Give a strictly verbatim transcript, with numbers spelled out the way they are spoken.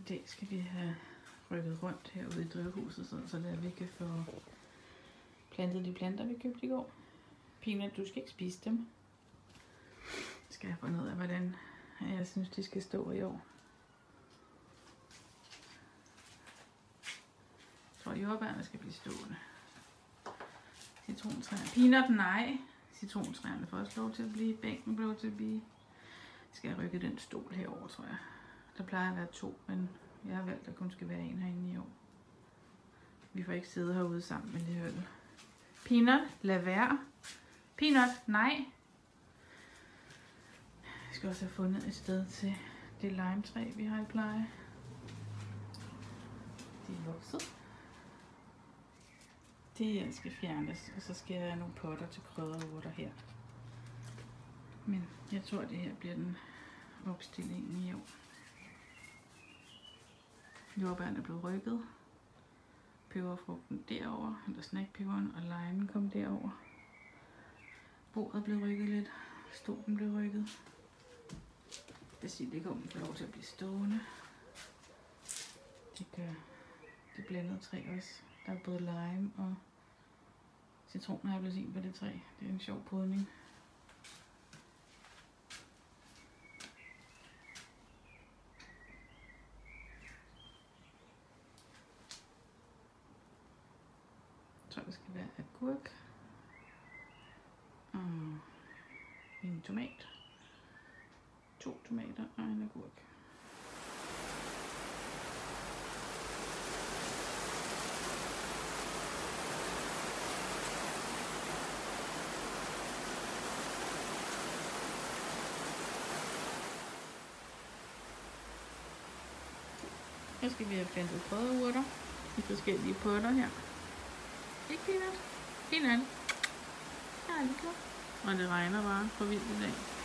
dag skal vi have rykket rundt herude i drivhuset, så der vi kan få plantet de planter, vi købte i går. Peanut, du skal ikke spise dem. Skal jeg finde ud af, hvordan jeg synes, de skal stå i år. Jeg tror, jordbærne skal blive stående. Citrontræerne. Peanut, nej. Citrontræerne får også lov til at blive. Bænken får lov til at blive. Skal jeg rykke den stol herover, tror jeg. Der plejer at være to, men jeg har valgt, at der kun skal være en herinde i år. Vi får ikke sidde herude sammen alligevel. Peanut, lad være. Peanut, nej. Jeg skal også have fundet et sted til det limetræ, vi har i pleje. De er vokset. Det her skal fjernes, og så skal jeg have nogle potter til krydderurter her. Men jeg tror, det her bliver den opstillingen i år. Jordbærne er blevet rykket. Peberfrugten derover, eller snackpeberen og limen kom derover. Bordet blev rykket lidt. Stolen blev rykket. Basilikummen får lov til at blive stående. Det gør det blandede træ også. Der er både lime og citron og appelsin på det træ. Det er en sjov podning. Jeg tror, det skal være agurk. Og en tomat. To tomater og en agurk. Her skal vi have plantet krydderurter i forskellige potter her. Ikke Peanut? Peanut? Ja, det er klart. Og det regner bare for vildt i dag.